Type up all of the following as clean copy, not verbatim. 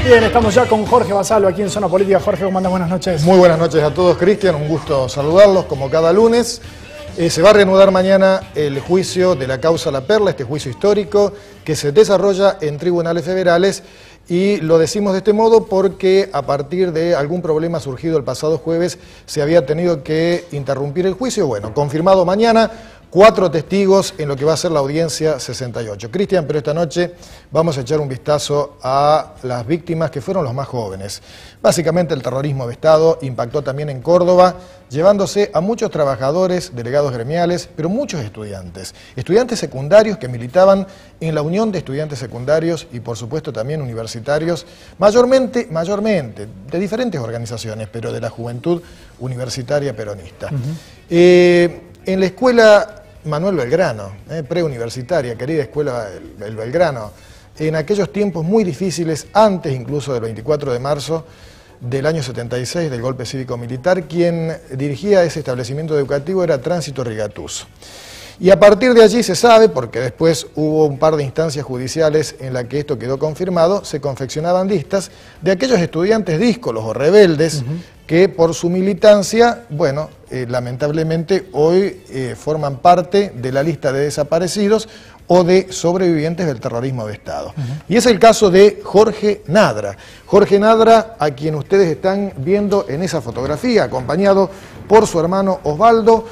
Bien, estamos ya con Jorge Vasallo aquí en Zona Política. Jorge, ¿cómo andas? Buenas noches. Muy buenas noches a todos, Cristian. Un gusto saludarlos como cada lunes. Se va a reanudar mañana el juicio de la causa La Perla, este juicio histórico que se desarrolla en tribunales federales. Y lo decimos de este modo porque a partir de algún problema surgido el pasado jueves se había tenido que interrumpir el juicio. Bueno, confirmado mañana, 4 testigos en lo que va a ser la audiencia 68. Cristian, pero esta noche vamos a echar un vistazo a las víctimas que fueron los más jóvenes. Básicamente el terrorismo de Estado impactó también en Córdoba, llevándose a muchos trabajadores, delegados gremiales, pero muchos estudiantes. Estudiantes secundarios que militaban en la Unión de Estudiantes Secundarios y por supuesto también universitarios, mayormente de diferentes organizaciones, pero de la juventud universitaria peronista. En la escuela Manuel Belgrano, preuniversitaria, querida escuela el Belgrano, en aquellos tiempos muy difíciles, antes incluso del 24 de marzo del año 76, del golpe cívico-militar, quien dirigía ese establecimiento educativo era Tránsito Rigatuso. Y a partir de allí se sabe, porque después hubo un par de instancias judiciales en las que esto quedó confirmado, se confeccionaban listas de aquellos estudiantes díscolos o rebeldes que por su militancia, bueno, lamentablemente hoy forman parte de la lista de desaparecidos o de sobrevivientes del terrorismo de Estado. Y es el caso de Jorge Nadra. Jorge Nadra, a quien ustedes están viendo en esa fotografía, acompañado por su hermano Osvaldo.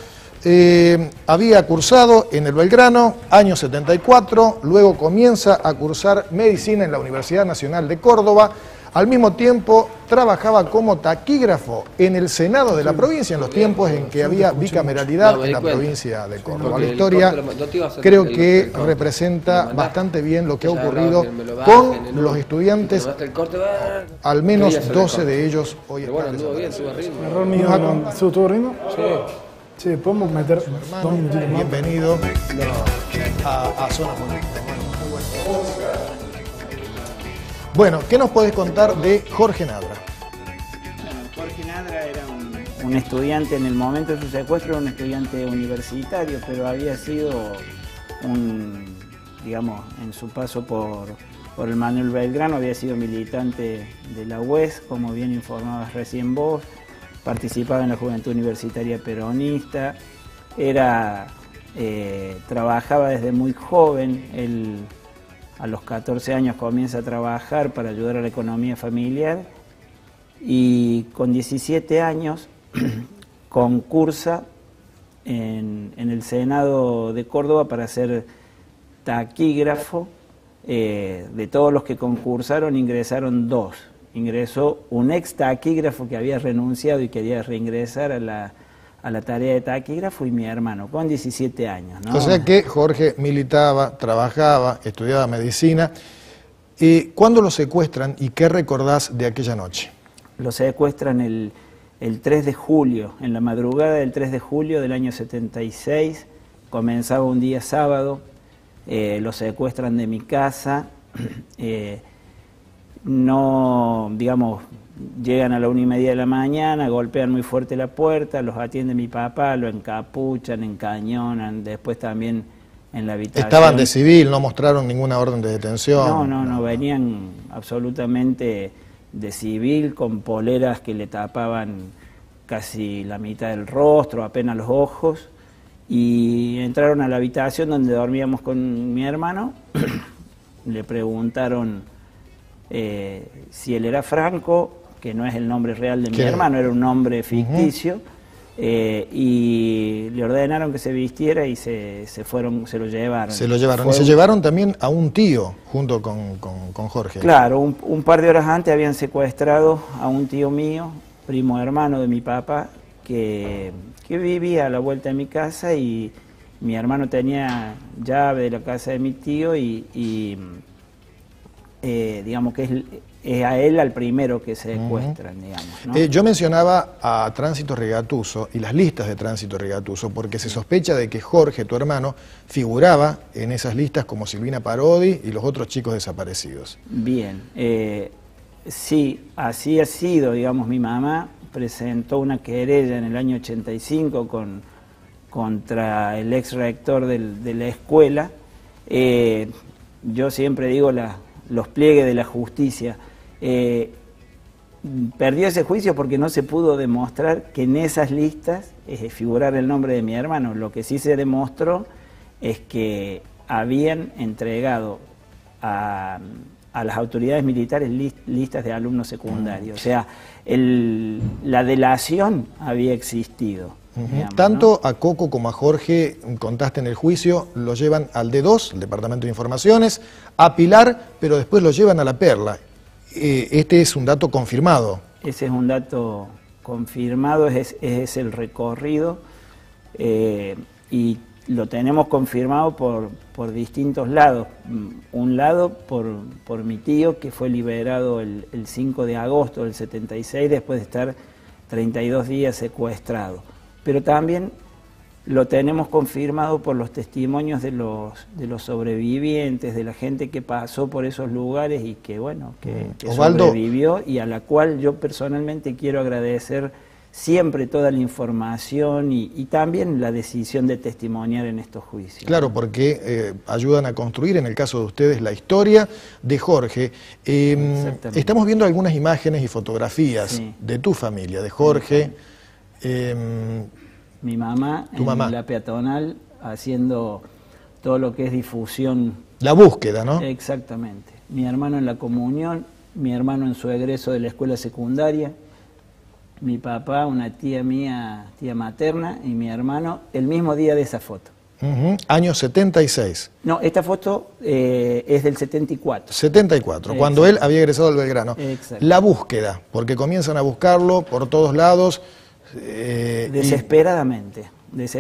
Había cursado en el Belgrano, año 74, luego comienza a cursar medicina en la Universidad Nacional de Córdoba. Al mismo tiempo trabajaba como taquígrafo en el Senado de la provincia, en los tiempos en que había bicameralidad en la provincia de Córdoba. La historia creo que representa bastante bien lo que ha ocurrido con los estudiantes, al menos 12 de ellos hoy están desaparecidos. ¿Error mío con su ritmo? Sí. Sí, podemos meter 2 minutitos más. Bienvenido a Zona Política. Bueno, ¿qué nos podés contar de Jorge Nadra? Bueno, Jorge Nadra era un estudiante, en el momento de su secuestro era un estudiante universitario, pero había sido digamos, en su paso por el Manuel Belgrano, había sido militante de la UES, como bien informabas recién vos. Participaba en la Juventud Universitaria Peronista, trabajaba desde muy joven. Él a los 14 años comienza a trabajar para ayudar a la economía familiar y con 17 años concursa en el Senado de Córdoba para ser taquígrafo. De todos los que concursaron ingresaron 2. Ingresó un ex taquígrafo que había renunciado y quería reingresar a la tarea de taquígrafo y mi hermano, con 17 años, ¿no? O sea que Jorge militaba, trabajaba, estudiaba medicina. ¿Cuándo lo secuestran y qué recordás de aquella noche? Lo secuestran el 3 de julio, en la madrugada del 3 de julio del año 76, comenzaba un día sábado, lo secuestran de mi casa. No, digamos, llegan a la 1:30 de la mañana, golpean muy fuerte la puerta, los atiende mi papá, lo encapuchan, encañonan, después también en la habitación. ¿Estaban de civil, no mostraron ninguna orden de detención? No, venían absolutamente de civil, con poleras que le tapaban casi la mitad del rostro, apenas los ojos, y entraron a la habitación donde dormíamos con mi hermano, le preguntaron si él era Franco, que no es el nombre real de mi hermano, era un nombre ficticio, y le ordenaron que se vistiera y se lo llevaron. Se llevaron también a un tío junto con Jorge. Claro, un par de horas antes habían secuestrado a un tío mío, primo hermano de mi papá, que vivía a la vuelta de mi casa, y mi hermano tenía llave de la casa de mi tío digamos que es a él al primero que se secuestran, digamos, ¿no? Yo mencionaba a Tránsito Rigatuso y las listas de Tránsito Rigatuso porque se sospecha de que Jorge, tu hermano, figuraba en esas listas como Silvina Parodi y los otros chicos desaparecidos. Bien, sí, así ha sido, digamos. Mi mamá presentó una querella en el año 85 contra el ex rector de la escuela. Yo siempre digo los pliegues de la justicia. Perdió ese juicio porque no se pudo demostrar que en esas listas figurara el nombre de mi hermano. Lo que sí se demostró es que habían entregado a las autoridades militares listas de alumnos secundarios. O sea, la delación había existido. Digamos, Tanto ¿no? a Coco como a Jorge, contaste en el juicio, lo llevan al D2, el Departamento de Informaciones, a Pilar, pero después lo llevan a La Perla. Este es un dato confirmado. Ese es un dato confirmado, es el recorrido, y lo tenemos confirmado por distintos lados. Un lado por mi tío, que fue liberado el 5 de agosto del 76, después de estar 32 días secuestrado. Pero también lo tenemos confirmado por los testimonios de los sobrevivientes, de la gente que pasó por esos lugares y que, bueno, que Osvaldo, sobrevivió, y a la cual yo personalmente quiero agradecer siempre toda la información y también la decisión de testimoniar en estos juicios. Claro, porque ayudan a construir, en el caso de ustedes, la historia de Jorge. Estamos viendo algunas imágenes y fotografías de tu familia, de Jorge. Mi mamá en la peatonal haciendo todo lo que es difusión. La búsqueda, ¿no? Exactamente. Mi hermano en la comunión, mi hermano en su egreso de la escuela secundaria, mi papá, una tía mía, tía materna, y mi hermano el mismo día de esa foto. Año 76. No, esta foto es del 74. 74, cuando él había egresado al Belgrano. Exacto. La búsqueda, porque comienzan a buscarlo por todos lados. Desesperadamente,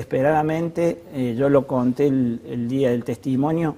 yo lo conté el día del testimonio,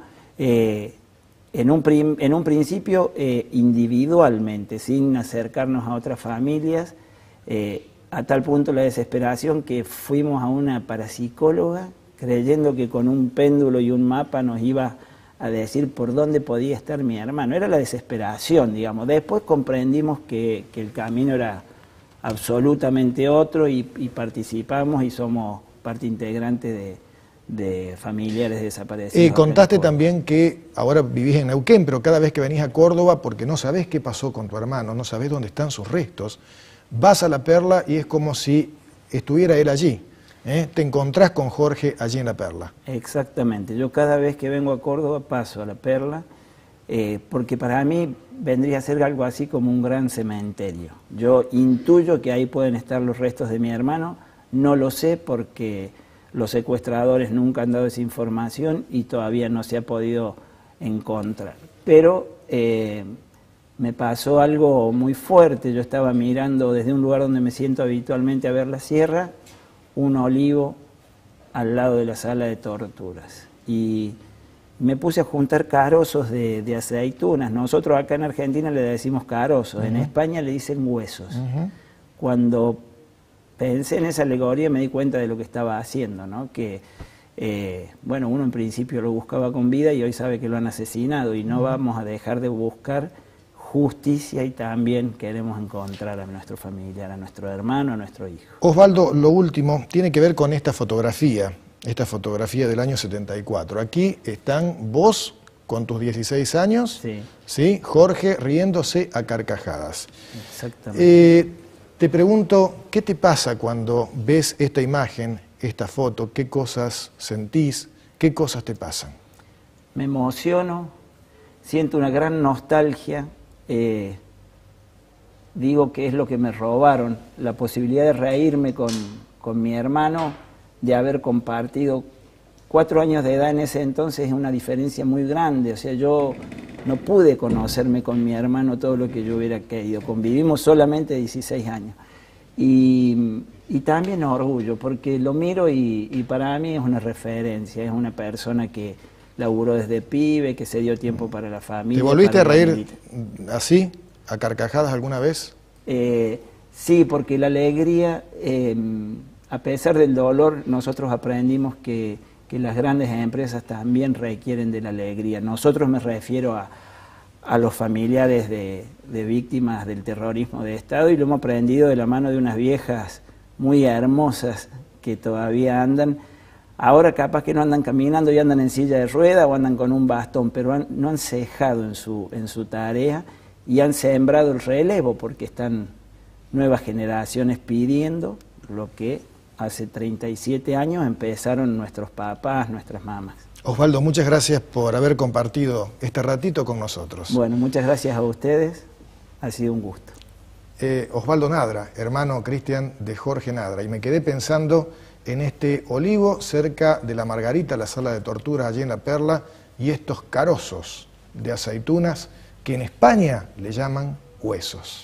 en un principio individualmente, sin acercarnos a otras familias, a tal punto la desesperación que fuimos a una parapsicóloga creyendo que con un péndulo y un mapa nos iba a decir por dónde podía estar mi hermano. Era la desesperación, digamos. Después comprendimos que el camino era absolutamente otro y participamos y somos parte integrante de familiares desaparecidos. Contaste también que ahora vivís en Neuquén, pero cada vez que venís a Córdoba, porque no sabés qué pasó con tu hermano, no sabés dónde están sus restos, vas a La Perla y es como si estuviera él allí. Te encontrás con Jorge allí en La Perla. Exactamente. Yo cada vez que vengo a Córdoba paso a La Perla, porque para mí vendría a ser algo así como un gran cementerio. Yo intuyo que ahí pueden estar los restos de mi hermano, no lo sé porque los secuestradores nunca han dado esa información y todavía no se ha podido encontrar. Pero me pasó algo muy fuerte. Yo estaba mirando desde un lugar donde me siento habitualmente a ver la sierra, un olivo al lado de la sala de torturas. Y me puse a juntar carozos de aceitunas. Nosotros acá en Argentina le decimos carozos, en España le dicen huesos. Cuando pensé en esa alegoría me di cuenta de lo que estaba haciendo, ¿no? Que, bueno, uno en principio lo buscaba con vida y hoy sabe que lo han asesinado y no vamos a dejar de buscar justicia y también queremos encontrar a nuestro familiar, a nuestro hermano, a nuestro hijo. Osvaldo, lo último tiene que ver con esta fotografía del año 74. Aquí están vos con tus 16 años, ¿sí? Jorge riéndose a carcajadas. Exactamente. Te pregunto, ¿qué te pasa cuando ves esta imagen, esta foto? ¿Qué cosas sentís? ¿Qué cosas te pasan? Me emociono, siento una gran nostalgia. Digo que es lo que me robaron, la posibilidad de reírme con mi hermano, de haber compartido 4 años de edad en ese entonces, es una diferencia muy grande. O sea, yo no pude conocerme con mi hermano todo lo que yo hubiera querido. Convivimos solamente 16 años. Y también orgullo, porque lo miro y para mí es una referencia, es una persona que laburó desde pibe, que se dio tiempo para la familia. ¿Te volviste a reír así, a carcajadas alguna vez? Sí, porque la alegría, a pesar del dolor, nosotros aprendimos que las grandes empresas también requieren de la alegría. Nosotros, me refiero a los familiares de víctimas del terrorismo de Estado, y lo hemos aprendido de la mano de unas viejas muy hermosas que todavía andan. Ahora capaz que no andan caminando y andan en silla de rueda o andan con un bastón, pero no han cejado en su tarea, y han sembrado el relevo porque están nuevas generaciones pidiendo lo que hace 37 años empezaron nuestros papás, nuestras mamás. Osvaldo, muchas gracias por haber compartido este ratito con nosotros. Bueno, muchas gracias a ustedes, ha sido un gusto. Osvaldo Nadra, hermano Cristian de Jorge Nadra, y me quedé pensando en este olivo cerca de la Margarita, la sala de tortura allí en La Perla, y estos carozos de aceitunas que en España le llaman huesos.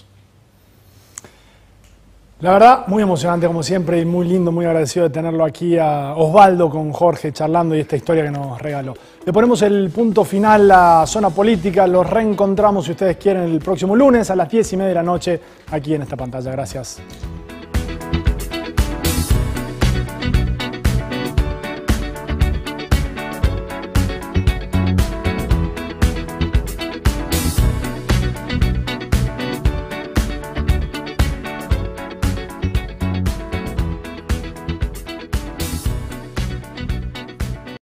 La verdad, muy emocionante como siempre y muy lindo, muy agradecido de tenerlo aquí a Osvaldo con Jorge charlando y esta historia que nos regaló. Le ponemos el punto final a Zona Política, los reencontramos si ustedes quieren el próximo lunes a las 10:30 de la noche aquí en esta pantalla. Gracias.